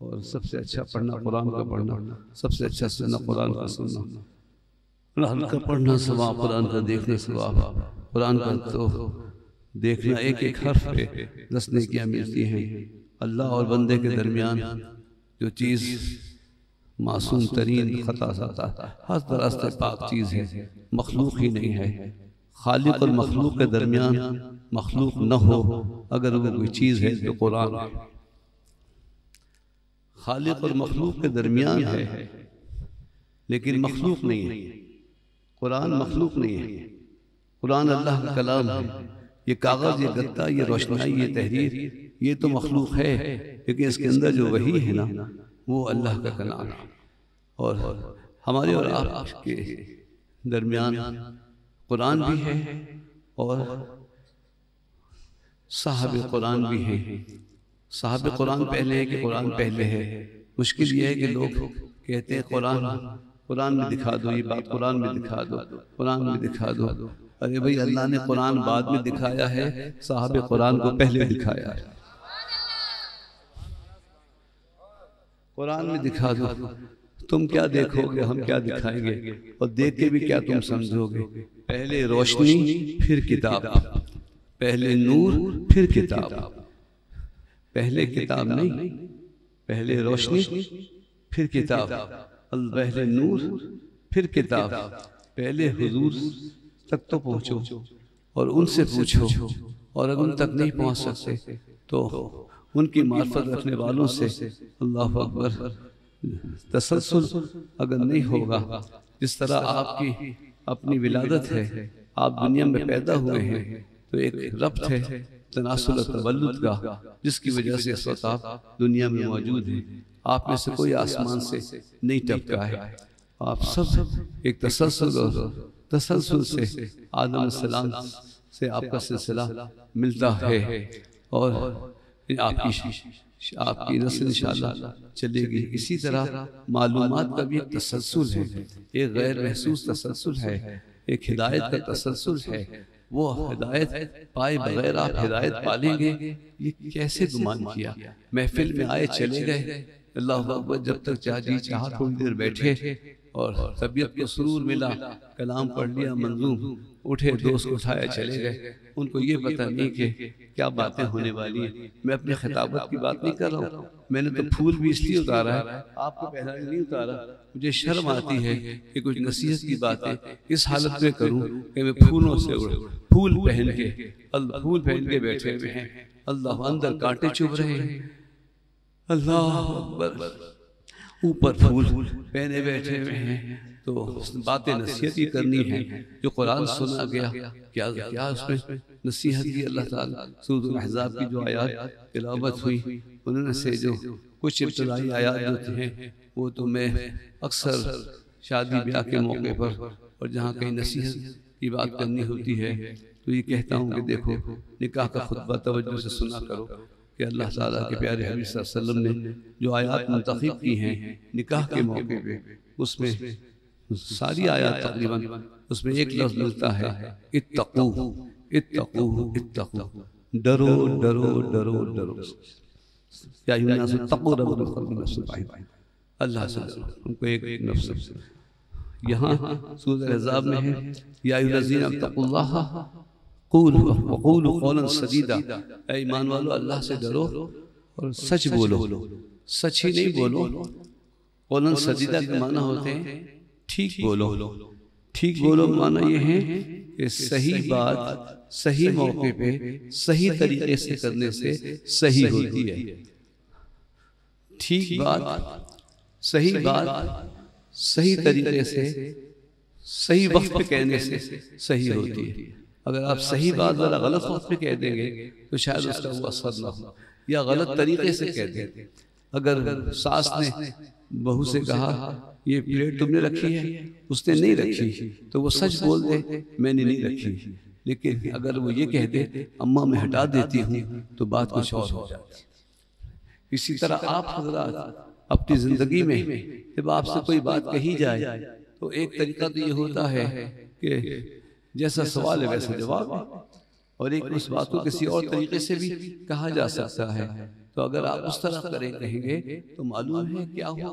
اور سب سے اچھا پڑھنا قرآن کا پڑھنا، سب سے اچھا سننا قرآن کا سننا، قرآن کا پڑھنا ثواب، قرآن کا دیکھنا ثواب، قرآن کا تو دیکھنا ایک ایک حرف پہ 10 نیکیاں ملتی ہیں۔ اللہ اور بندے کے درمیان جو چیز معصوم ترین خطا ساتا ہر طرح سے پاک چیز ہے، مخلوق ہی نہیں ہے۔ خالق اور مخلوق کے درمیان مخلوق نہ ہو اگر وہ کوئی چیز ہے تو قرآن ہے۔ خالق اور مخلوق کے درمیان ہے لیکن مخلوق نہیں ہے۔ قرآن مخلوق نہیں ہے، قرآن اللہ کا کلام ہے۔ یہ کاغذ، یہ گتا، یہ روشنائی، یہ تحریر، یہ تو مخلوق ہے، لیکن اس کے اندر جو وحی ہے نا وہ اللہ کا کلام ہے۔ اور ہمارے اور آپ کے درمیان قرآن بھی ہے اور صاحب قرآن بھی ہیں۔ صاحب قرآن پہلے ہے کہ قرآن پہلے ہے؟ مشکل یہ ہے کہ لوگ کہتے ہیں قرآن میں دکھا دو، یہ بات قرآن میں دکھا دو، قرآن میں دکھا دو۔ ارے بھائی، اللہ نے قرآن بعد میں دکھایا ہے، صاحب قرآن کو پہلے دکھایا ہے۔ قرآن میں دکھا دو، تم کیا دیکھو گے، ہم کیا دکھائیں گے، اور دیکھ کے بھی کیا تم سمجھو گے؟ پہلے روشنی پھر کتاب، پہلے نور پھر کتاب۔ پہلے کتاب نہیں، پہلے روشنی پھر کتاب، پہلے نور پھر کتاب۔ پہلے حضور تک تو پہنچو اور ان سے پوچھو، اور اگر ان تک نہیں پہنچ سکتے تو ان کی معرفت رکھنے والوں سے، اللہ اکبر، تسلسل اگر نہیں ہوگا، جس طرح آپ کی اپنی ولادت ہے، آپ دنیا میں پیدا ہوئے ہیں تو ایک ربط ہے تناسل و تولد کا، جس کی وجہ سے اس وقت آپ دنیا میں موجود ہیں۔ آپ میں سے کوئی آسمان سے نہیں ٹپکا ہے، آپ سب ایک تسلسل سے آدم علیہ السلام سے آپ کا سلسلہ ملتا ہے، اور آپ کی نسل انشاءاللہ چلے گی۔ اسی طرح معلومات کا بھی ایک تسلسل ہے، ایک غیر محسوس تسلسل ہے، ایک ہدایت کا تسلسل ہے۔ وہ ہدایت پائے بغیر آپ ہدایت پالیں گے، یہ کیسے گمان کیا؟ محفل میں آئے چلے گئے، اللہ اکبر، جب تک چاہا تھوڑی دیر بیٹھے اور طبیعت کو سرور ملا، کلام پڑھ لیا، منظوم، اٹھے، دوست اٹھایا، چلے گئے۔ ان کو یہ پتہ نہیں کہ کیا باتیں ہونے والی ہیں۔ میں اپنی خطابت کی بات نہیں کر رہا ہوں، میں نے تو پھول بھی اس لیے اتارا ہے، آپ کو پہلا نہیں اتارا۔ مجھے شرم آتی ہے کہ کچھ نصیحت کی باتیں اس حالت میں کروں کہ میں پھولوں سے پھول پہن کے بیٹھے ہوئے ہیں، اللہ اندر کانٹے چبھ رہے ہیں، اللہ اکبر، اوپر پھول پہنے بیٹھے ہوئے ہیں۔ تو باتیں نصیحت ہی کرنی ہیں، جو قرآن سنا گیا، کیا اس میں نصیحت کی؟ اللہ تعالیٰ سورۃ الاحزاب کی جو آیات تلاوت ہوئی، انہوں نے سے جو کچھ ابتدائی آیات جو ہیں وہ تو میں اکثر شادی بیاہ کے موقع پر اور جہاں کہیں نصیحت کی بات کرنی ہوتی ہے تو یہ کہتا ہوں کہ دیکھو، نکاح کا خطبہ توجہ سے سنا کرو کہ اللہ تعالیٰ کے پیارے حبیب صلی اللہ علیہ وسلم نے جو آیات منتخب کی ہیں نکاح کے موقع پہ، اس میں ساری آیات تقریباً اس میں ایک لفظ ملتا ہے، اتقو اتقو اتقو، ڈرو ڈرو ڈرو ڈرو، یا ایھا الناس اتقوا ربکم من نفس واحدہ، اللہ سے ڈرو، ان کو ایک نفس۔ یہاں سورۃ الاحزاب میں ہے، یا ایھا الذین اتقوا اللہ وقولوا قولا سدیدا، اے ایمان والو اللہ سے ڈرو اور سچ بولو، سچ ہی نہیں بولو۔ قولا سدیدا کے معنی ہوتے ہیں ٹھیک بولو۔ ٹھیک بولو معنی یہ ہے کہ صحیح بات صحیح موقع پہ صحیح طریقے سے کرنے سے صحیح ہوتی ہے۔ ٹھیک بات صحیح طریقے سے صحیح وقت پہ کہنے سے صحیح ہوتی ہے۔ اگر آپ صحیح بات ذرا غلط وقت پہ کہہ دیں گے تو شاید اس کا وہ اثر نہ ہو، یا غلط طریقے سے کہہ دیں۔ اگر ساس نے بہو سے کہا یہ پلیٹ تم نے رکھی ہے، اس نے نہیں رکھی تو وہ سچ بول دے میں نے نہیں رکھی، لیکن اگر وہ یہ کہہ دے اماں میں ہٹا دیتی ہوں تو بات کچھ اور ہو جاتی۔ اسی طرح آپ حضرات اپنی زندگی میں جب آپ سے کوئی بات کہی جائے تو ایک طریقہ تو یہ ہوتا ہے کہ جیسا سوال ہے ویسا جواب ہے، اور ایک اس بات کو کسی اور طریقے سے بھی کہا جا سکتا ہے تو اگر آپ اس طرح کریں کہیں گے تو معلوم ہے کیا ہو